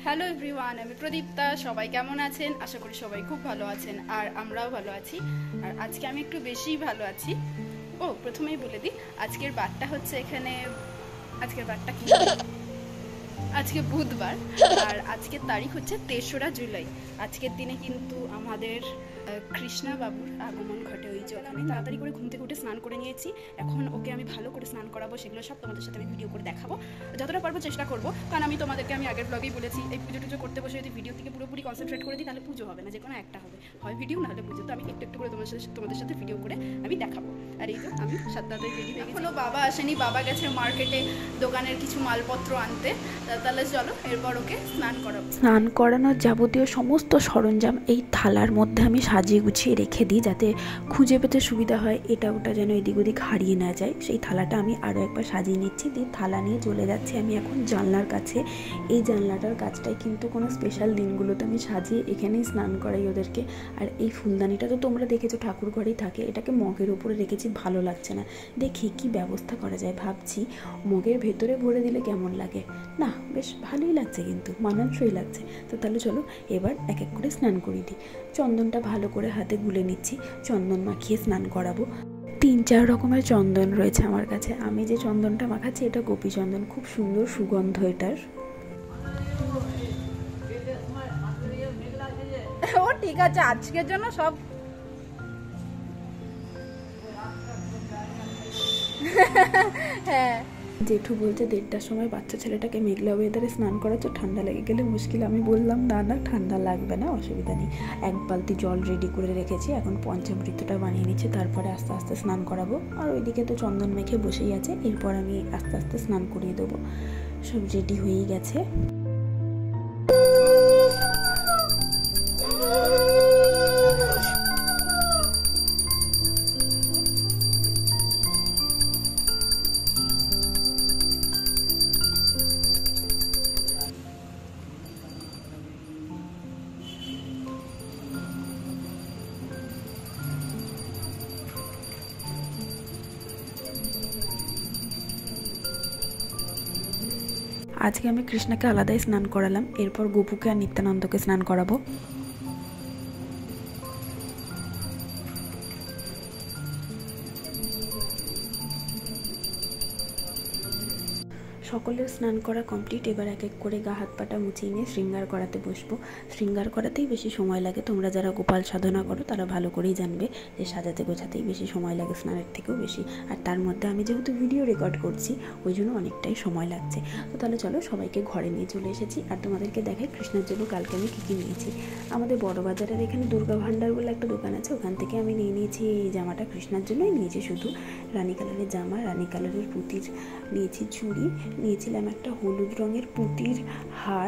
Hello everyone, আমি প্রদীপ্তা। সবাই কেমন আছেন? আশা করি সবাই খুব ভালো আছেন, আর আমরাও ভালো আছি। আর আজকে আমি একটু বেশিই ভালো আছি। প্রথমেই বলে দিই, আজকের বারটা হচ্ছে এখানে, আজকের বারটা কি, আজকে বুধবার, আর আজকের তারিখ হচ্ছে 3রা জুলাই। আজকের দিনে কিন্তু আমাদের কৃষ্ণা বাবুর আগমন ঘটে। ওই যে ওখানে তাড়াতাড়ি করে ঘুম থেকে উঠে স্নান করে নিয়েছি। এখন ওকে আমি ভালো করে স্নান করাবো, সেগুলো সব তোমাদের সাথে আমি ভিডিও করে দেখাবো, যতটা পারবো চেষ্টা করবো। কারণ আমি তোমাদেরকে আগের ব্লগেই বলেছি, এই পুজো টুজো করতে বসে যদি ভিডিও থেকে পুরোপুরি কনসেন্ট্রেট করে দিই তাহলে পুজো হবে না, যে কোনো একটা হবে, হয় ভিডিও না হলে পুজো। তো আমি একটু একটু করে তোমাদের সাথে ভিডিও করে আমি দেখাবো। আর এই তো আমি 7টাতেই রেডি হয়ে গেছি। এখনো বাবা আসেনি, বাবা গেছে মার্কেটে দোকানের কিছু মালপত্র আনতে। তাহলে চলো এরপর ওকে স্নান করাবো। স্নান করানোর যাবতীয় সমস্ত সরঞ্জাম এই থালার মধ্যে আমি সাজিয়ে গুছিয়ে রেখে দিই, যাতে খুঁজে পেতে সুবিধা হয়, এটা ওটা যেন এদিক ওদিক হারিয়ে না যায়। সেই থালাটা আমি আরও একবার সাজিয়ে নিচ্ছি, দিয়ে থালা নিয়ে চলে যাচ্ছি আমি এখন জানলার কাছে। এই জানলাটার কাছটাই কিন্তু কোনো স্পেশাল দিনগুলোতে আমি সাজিয়ে এখানেই স্নান করাই ওদেরকে। আর এই ফুলদানিটা তো তোমরা দেখেছো ঠাকুর ঘরেই থাকে, এটাকে মগের উপরে রেখেছি, ভালো লাগছে না, দেখি কি ব্যবস্থা করা যায়। ভাবছি মগের ভেতরে ভরে দিলে কেমন লাগে, না বেশ ভালোই লাগছে, কিন্তু মানানসই লাগছে। তো তাহলে চলো এবার এক এক করে স্নান করিয়ে দিই। চন্দনটা ভালো করে হাতে গুলে নিচ্ছি, চন্দন মাখিয়ে স্নান করাবো। 3-4 রকমের চন্দন রয়েছে আমার কাছে। আমি যে চন্দনটা মাখাচ্ছি এটা গোপী চন্দন, খুব সুন্দর সুগন্ধ এটার। ও ঠিক আছে, আজকের জন্য সব হ্যাঁ। জেঠু বলছে 1:30টার সময় বাচ্চা ছেলেটাকে মেঘলা ওয়েদারে স্নান করাচ্ছ, ঠান্ডা লেগে গেলে মুশকিল। আমি বললাম না না, ঠান্ডা লাগবে না, অসুবিধা নেই। 1 বালতি জল রেডি করে রেখেছি, এখন পঞ্চামৃতটা বানিয়ে নিচ্ছে, তারপরে আস্তে আস্তে স্নান করাবো। আর ওইদিকে তো চন্দন মেখে বসেই আছে, এরপর আমি আস্তে আস্তে স্নান করিয়ে দেবো। সব রেডি হয়েই গেছে। আজকে আমি কৃষ্ণাকে আলাদাই স্নান করালাম, এরপর গোপুকে আর নিত্যানন্দকে স্নান করাবো। সকলের স্নান করা কমপ্লিট। এবার এক এক করে গা হাত পাটা মুছিয়ে নিয়ে শৃঙ্গার করাতে বসবো। শৃঙ্গার করাতেই বেশি সময় লাগে, তোমরা যারা গোপাল সাধনা করো তারা ভালো করেই জানবে যে সাজাতে গোছাতেই বেশি সময় লাগে, স্নানের থেকেও বেশি। আর তার মধ্যে আমি যেহেতু ভিডিও রেকর্ড করছি ওই জন্য অনেকটাই সময় লাগছে। তো তাহলে চলো সবাইকে ঘরে নিয়ে চলে এসেছি, আর তোমাদেরকে দেখাই কৃষ্ণের জন্য কালকে আমি কী কী নিয়েছি। আমাদের বড় বাজারের এখানে দুর্গা ভান্ডার বলে একটা দোকান আছে, ওখান থেকে আমি নিয়েছি এই জামাটা, কৃষ্ণার জন্যই নিয়েছি শুধু। রানী কালারের জামা, রানী কালারের পুঁতির নিয়েছি চুড়ি, নিয়েছিলাম একটা হলুদ রঙের পুঁতির হার,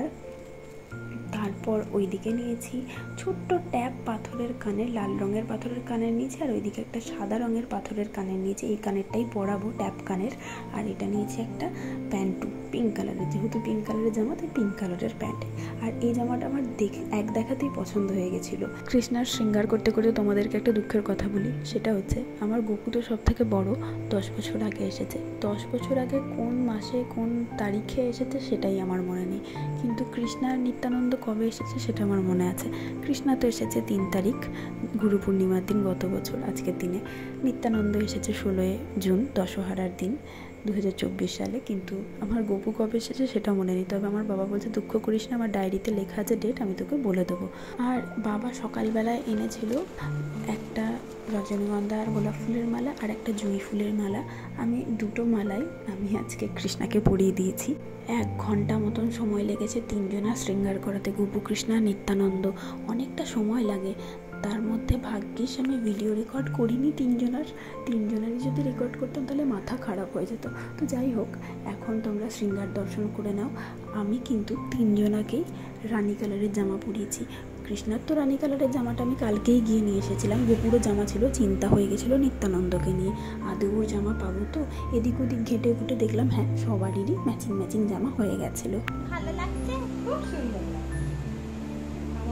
তারপর ওইদিকে নিয়েছি ছোট্ট ট্যাপ পাথরের কানের, লাল রঙের পাথরের কানের নিয়েছি, আর ওইদিকে একটা সাদা রঙের পাথরের কানের নিয়েছি, এই কানেরটাই পরাবো ট্যাপ কানের। আর এটা নিয়েছি একটা প্যান্টু পিঙ্ক কালারের, যেহেতু পিঙ্ক কালারের জামা তাই পিঙ্ক কালারের প্যান্ট। আর এই জামাটা আমার এক দেখাতেই পছন্দ হয়ে গেছিলো। কৃষ্ণার শৃঙ্গার করতে করতে তোমাদেরকে একটা দুঃখের কথা বলি, সেটা হচ্ছে আমার গোপু তো সব থেকে বড়, 10 বছর আগে এসেছে। 10 বছর আগে কোন মাসে কোন তারিখে এসেছে সেটাই আমার মনে নেই, কিন্তু কৃষ্ণা আর নিত্যানন্দ কবে এসেছে সেটা আমার মনে আছে। কৃষ্ণা তো এসেছে 3 তারিখ, গুরু পূর্ণিমার দিন গত বছর আজকের দিনে। নিত্যানন্দ এসেছে 16 জুন, দশহরার দিন 2024 সালে। কিন্তু আমার গোপু কবে এসেছে সেটা মনে নেই। তবে আমার বাবা বলছে দুঃখ করিস না, আমার ডায়েরিতে লেখা আছে ডেট, আমি তোকে বলে দেবো। আর বাবা সকালবেলায় এনেছিল একটা রজনীগন্ধা আর গোলাপ ফুলের মালা আর একটা জুঁই ফুলের মালা। আমি দুটো মালাই আমি আজকে কৃষ্ণাকে পরিয়ে দিয়েছি। 1 ঘন্টা মতন সময় লেগেছে 3 জনের শৃঙ্গার করাতে, গোপু, কৃষ্ণা, নিত্যানন্দ। অনেকটা সময় লাগে, তার মধ্যে ভাগ্যিস আমি ভিডিও রেকর্ড করিনি। 3 জনেরই যদি রেকর্ড করতাম তাহলে মাথা খারাপ হয়ে যেত। তো যাই হোক, এখন তোমরা শৃঙ্গার দর্শন করে নাও। আমি কিন্তু 3 জনাকেই রানী কালারের জামা পরিয়েছি। কৃষ্ণার তো রানী কালারের জামাটা আমি কালকেই গিয়ে নিয়ে এসেছিলাম, গোপুরও জামা ছিল, চিন্তা হয়ে গেছিলো নিত্যানন্দকে নিয়ে, আদৌর জামা পাবো তো। এদিক ওদিক ঘেটে ঘুটে দেখলাম হ্যাঁ সবারই ম্যাচিং জামা হয়ে গেছিলো। ভালো লাগছে, খুব সুন্দর।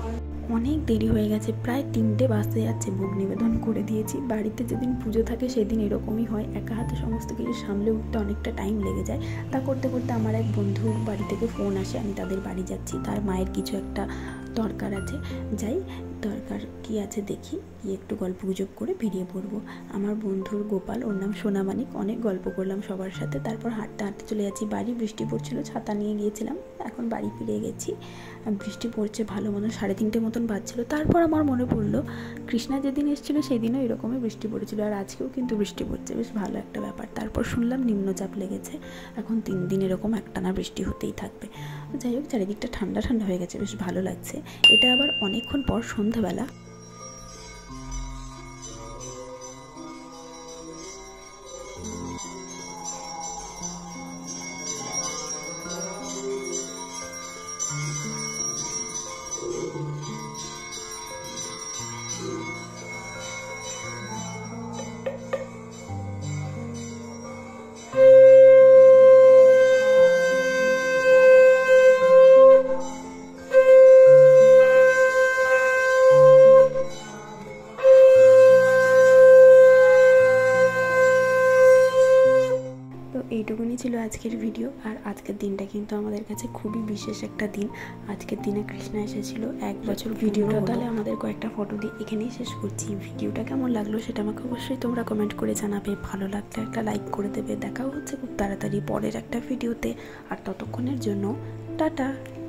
অনেক দেরি হয়ে গেছে, প্রায় 3টে বাজতে যাচ্ছে। ভোগ নিবেদন করে দিয়েছি। বাড়িতে যেদিন পুজো থাকে সেদিন এরকমই হয়, একা হাতে সমস্ত কিছু সামলে উঠতে অনেকটা টাইম লেগে যায়। তা করতে করতে আমার এক বন্ধুর বাড়ি থেকে ফোন আসে, আমি তাদের বাড়ি যাচ্ছি, তার মায়ের কিছু একটা দরকার আছে। যাই, দরকার কি আছে দেখি, গিয়ে একটু গল্প গুজব করে বেরিয়ে পড়বো। আমার বন্ধুর গোপাল, ওর নাম সোনামানিক, অনেক গল্প করলাম সবার সাথে। তারপর হাঁটতে হাঁটতে চলে যাচ্ছি বাড়ি। বৃষ্টি পড়ছিল, ছাতা নিয়ে গিয়েছিলাম, এখন বাড়ি ফিরে গেছি। বৃষ্টি পড়ছে ভালো মতো, 3:30 মতন বাজছিল। তারপর আমার মনে পড়লো কৃষ্ণা যেদিন এসেছিলো সেদিনও এরকমই বৃষ্টি পড়েছিল, আর আজকেও কিন্তু বৃষ্টি পড়ছে, বেশ ভালো একটা ব্যাপার। তারপর শুনলাম নিম্নচাপ লেগেছে, এখন 3 দিন এরকম একটানা বৃষ্টি হতেই থাকবে। যাই হোক, চারিদিকটা ঠান্ডা ঠান্ডা হয়ে গেছে, বেশ ভালো লাগছে। এটা আবার অনেকক্ষণ পর সন্ধ্যাবেলা। এইটুকুনি ছিল আজকের ভিডিও। আর আজকের দিনটা কিন্তু আমাদের কাছে খুবই বিশেষ একটা দিন। আজকের দিনে কৃষ্ণা এসেছিল 1 বছর। ভিডিওটা তাহলে আমাদের কয়েকটা ফটো দিয়ে এখানেই শেষ করছি। ভিডিওটা কেমন লাগলো সেটা আমাকে অবশ্যই তোমরা কমেন্ট করে জানাবে। ভালো লাগলে একটা লাইক করে দেবে। দেখা হচ্ছে খুব তাড়াতাড়ি পরের একটা ভিডিওতে। আর ততক্ষণের জন্য টাটা।